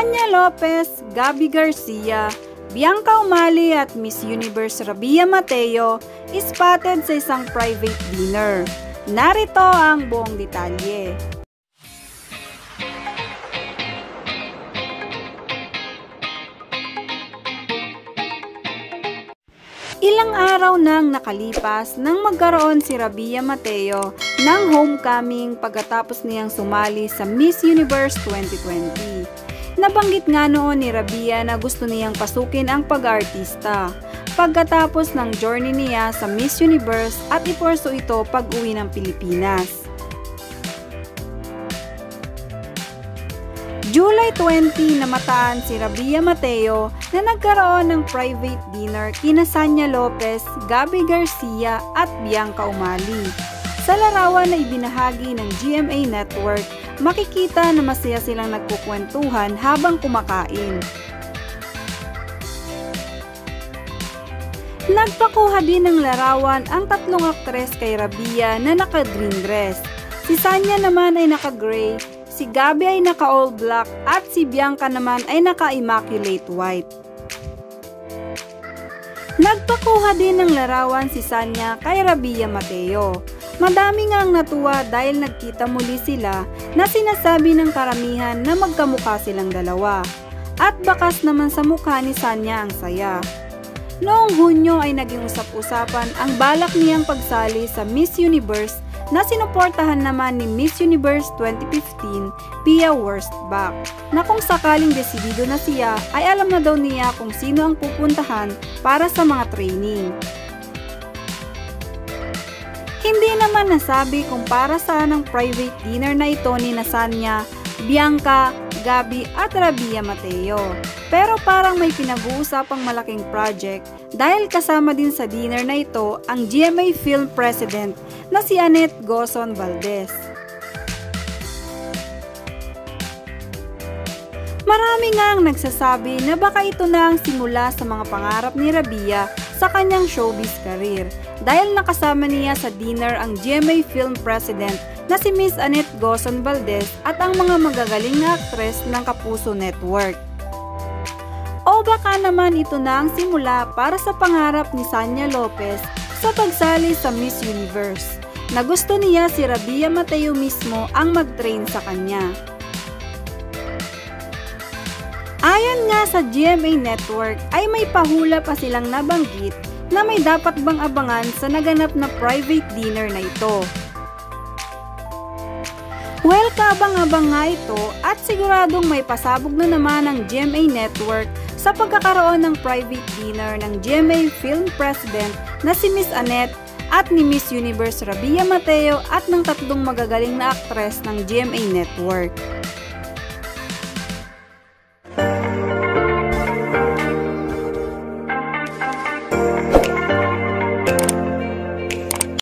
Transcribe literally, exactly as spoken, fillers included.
Sanya Lopez, Gabbi Garcia, Bianca Umali at Miss Universe Rabiya Mateo spotted sa isang private dinner. Narito ang buong detalye. Ilang araw nang nakalipas nang magkaroon si Rabiya Mateo ng homecoming pagkatapos niyang sumali sa Miss Universe twenty twenty. Nabanggit nga noon ni Rabiya na gusto niyang pasukin ang pag-artista pagkatapos ng journey niya sa Miss Universe at iporso ito pag-uwi ng Pilipinas. July twenty namataan si Rabiya Mateo na nagkaroon ng private dinner kina Sanya Lopez, Gabbi Garcia at Bianca Umali. Sa larawan na ibinahagi ng G M A Network, makikita na masaya silang nagkukwentuhan habang kumakain. Nagpakuha din ng larawan ang tatlong aktres kay Rabiya na naka-green dress. Si Sanya naman ay naka-gray, si Gabbi ay naka-all black at si Bianca naman ay naka-immaculate white. Nagpakuha din ng larawan si Sanya kay Rabiya Mateo. Madami nga ang natuwa dahil nagkita muli sila na sinasabi ng karamihan na magkamukha silang dalawa. At bakas naman sa mukha ni Sanya ang saya. Noong Hunyo ay naging usap-usapan ang balak niyang pagsali sa Miss Universe na sinuportahan naman ni Miss Universe twenty fifteen Pia Wurtzbach, na kung sakaling desidido na siya ay alam na daw niya kung sino ang pupuntahan para sa mga training. Hindi naman nasabi kung para saan ang private dinner na ito ni Sanya, Bianca, Gabbi at Rabiya Mateo. Pero parang may pinag-uusapang malaking project dahil kasama din sa dinner na ito ang G M A Film President na si Annette Gozon-Valdez. Marami nga ang nagsasabi na baka ito na ang simula sa mga pangarap ni Rabiya sa kanyang showbiz career dahil nakasama niya sa dinner ang G M A Film President na si Miss Annette Gozon-Valdez at ang mga magagaling na aktres ng Kapuso Network. O baka naman ito na ang simula para sa pangarap ni Sanya Lopez sa pagsali sa Miss Universe, na gusto niya si Rabiya Mateo mismo ang mag-train sa kanya. Ayon nga sa G M A Network ay may pahula pa silang nabanggit na may dapat bang abangan sa naganap na private dinner na ito. Well, kaabang-abang nga ito at siguradong may pasabog na naman ang G M A Network sa pagkakaroon ng private dinner ng G M A Film President na si Miss Annette at ni Miss Universe Rabiya Mateo at ng tatlong magagaling na aktres ng G M A Network.